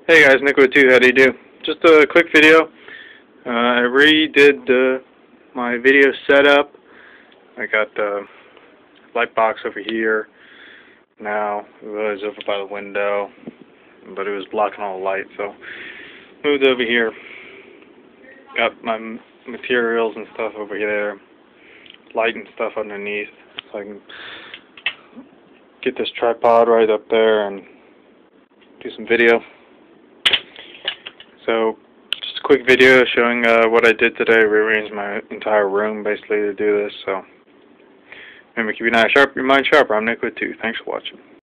Hey guys, Nick with 2, how do you do? Just a quick video. I redid my video setup. I got the light box over here. Now it was over by the window, but it was blocking all the light, so moved over here. Got my materials and stuff over here, light and stuff underneath, so I can get this tripod right up there and do some video. So, just a quick video showing what I did today. Rearranged my entire room basically to do this. So, remember, keep your eye sharp, your mind sharp. I'm Nick with 2. Thanks for watching.